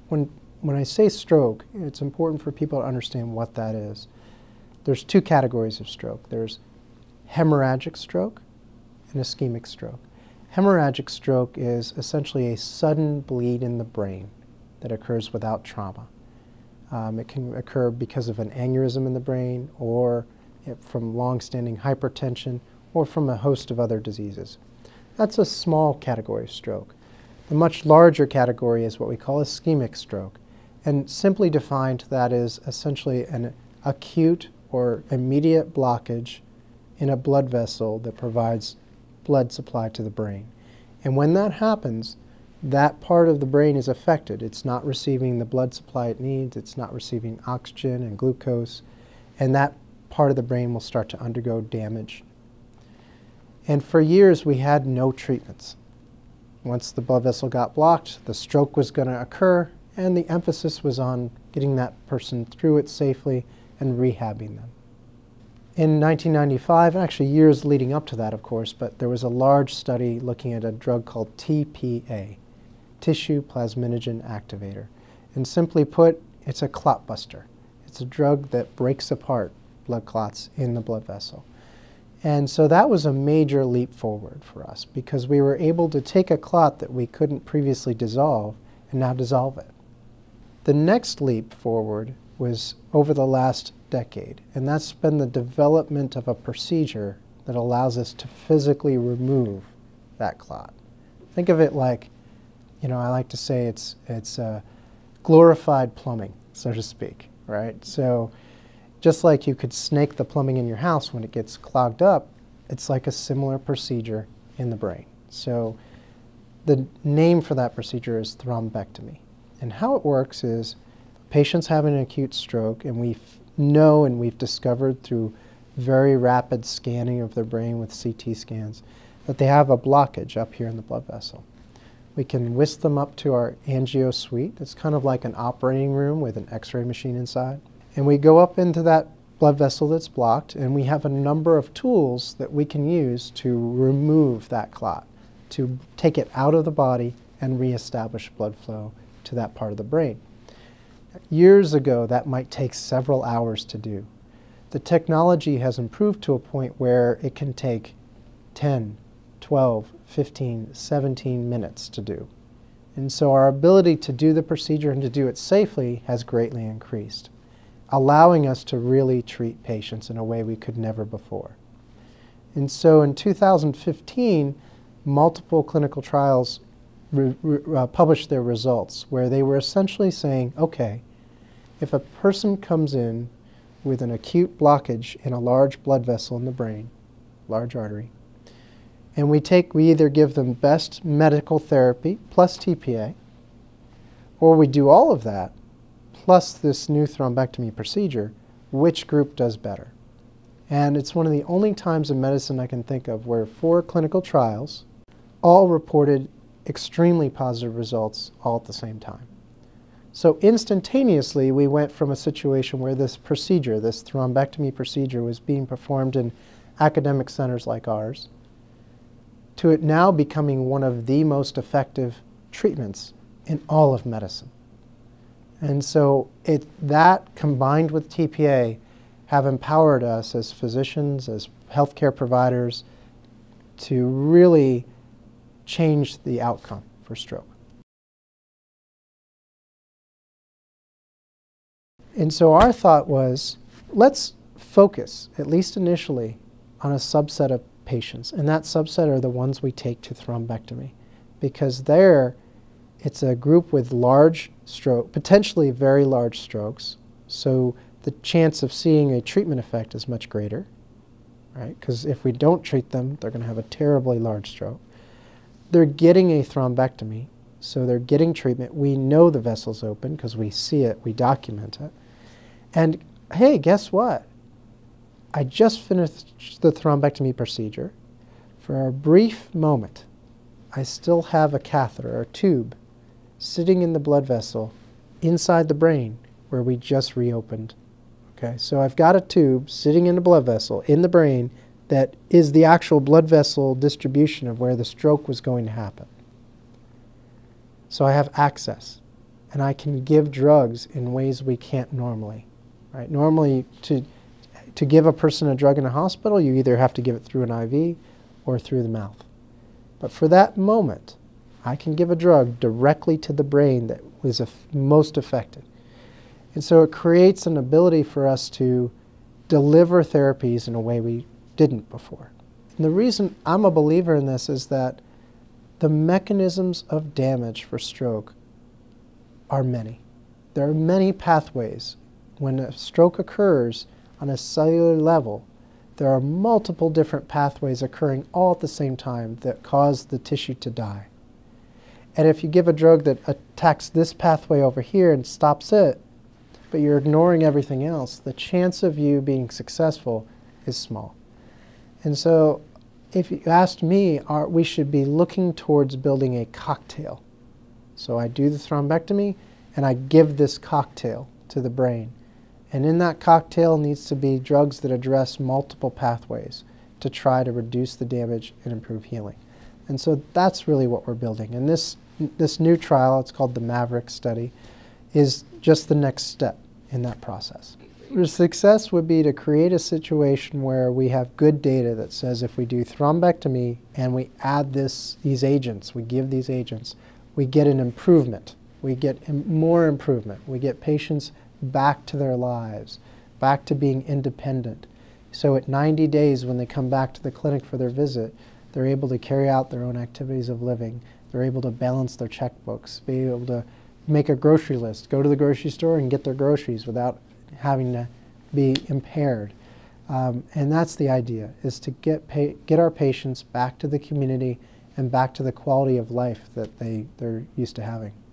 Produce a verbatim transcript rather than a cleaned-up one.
when, when I say stroke, it's important for people to understand what that is. There's two categories of stroke. There's hemorrhagic stroke and ischemic stroke. Hemorrhagic stroke is essentially a sudden bleed in the brain that occurs without trauma. Um, it can occur because of an aneurysm in the brain, or from long-standing hypertension, or from a host of other diseases. That's a small category of stroke. The much larger category is what we call ischemic stroke. And simply defined, that is essentially an acute or immediate blockage in a blood vessel that provides blood supply to the brain. And when that happens, that part of the brain is affected. It's not receiving the blood supply it needs, it's not receiving oxygen and glucose, and that part of the brain will start to undergo damage. And for years we had no treatments. Once the blood vessel got blocked, the stroke was going to occur, and the emphasis was on getting that person through it safely and rehabbing them. In nineteen ninety-five, and actually years leading up to that, of course, but there was a large study looking at a drug called T P A, tissue plasminogen activator. And simply put, it's a clot buster. It's a drug that breaks apart blood clots in the blood vessel. And so that was a major leap forward for us, because we were able to take a clot that we couldn't previously dissolve and now dissolve it. The next leap forward was over the last decade, and that's been the development of a procedure that allows us to physically remove that clot. Think of it like, you know, I like to say it's, it's uh, glorified plumbing, so to speak, right? So just like you could snake the plumbing in your house when it gets clogged up, it's like a similar procedure in the brain. So the name for that procedure is thrombectomy. And how it works is patients have an acute stroke, and we know and we've discovered through very rapid scanning of their brain with C T scans that they have a blockage up here in the blood vessel. We can whisk them up to our angio suite. It's kind of like an operating room with an X-ray machine inside. And we go up into that blood vessel that's blocked, and we have a number of tools that we can use to remove that clot, to take it out of the body and reestablish blood flow to that part of the brain. Years ago, that might take several hours to do. The technology has improved to a point where it can take ten, twelve, fifteen, seventeen minutes to do. And so our ability to do the procedure and to do it safely has greatly increased, allowing us to really treat patients in a way we could never before. And so in two thousand fifteen, multiple clinical trials re re uh, published their results, where they were essentially saying, okay, if a person comes in with an acute blockage in a large blood vessel in the brain, large artery, and we take, we either give them best medical therapy plus T P A, or we do all of that plus this new thrombectomy procedure, which group does better? And it's one of the only times in medicine I can think of where four clinical trials all reported extremely positive results all at the same time. So instantaneously, we went from a situation where this procedure, this thrombectomy procedure, was being performed in academic centers like ours, to it now becoming one of the most effective treatments in all of medicine. And so it, that combined with T P A have empowered us as physicians, as healthcare providers, to really change the outcome for stroke. And so our thought was, let's focus, at least initially, on a subset of patients. And that subset are the ones we take to thrombectomy, because there it's a group with large stroke, potentially very large strokes, so the chance of seeing a treatment effect is much greater, right? Because if we don't treat them, they're going to have a terribly large stroke. They're getting a thrombectomy, so they're getting treatment. We know the vessel's open because we see it, we document it. And hey, guess what? I just finished the thrombectomy procedure. For a brief moment, I still have a catheter or tube sitting in the blood vessel inside the brain where we just reopened. Okay, so I've got a tube sitting in the blood vessel in the brain that is the actual blood vessel distribution of where the stroke was going to happen. So I have access. and I can give drugs in ways we can't normally. Right? Normally, to, to give a person a drug in a hospital, you either have to give it through an I V or through the mouth. But for that moment, I can give a drug directly to the brain that was most affected. And so it creates an ability for us to deliver therapies in a way we didn't before. And the reason I'm a believer in this is that the mechanisms of damage for stroke are many. There are many pathways. When a stroke occurs on a cellular level, there are multiple different pathways occurring all at the same time that cause the tissue to die. And if you give a drug that attacks this pathway over here and stops it, but you're ignoring everything else, the chance of you being successful is small. And so if you asked me, our, we should be looking towards building a cocktail. So I do the thrombectomy and I give this cocktail to the brain. And in that cocktail needs to be drugs that address multiple pathways to try to reduce the damage and improve healing. And so that's really what we're building. And this, this new trial, it's called the Maverick study, is just the next step in that process. The success would be to create a situation where we have good data that says if we do thrombectomy and we add this, these agents, we give these agents, we get an improvement. We get im- more improvement. We get patients back to their lives, back to being independent. So at ninety days when they come back to the clinic for their visit, they're able to carry out their own activities of living. They're able to balance their checkbooks, be able to make a grocery list, go to the grocery store and get their groceries without having to be impaired. Um, and that's the idea, is to get, pa get our patients back to the community and back to the quality of life that they, they're used to having.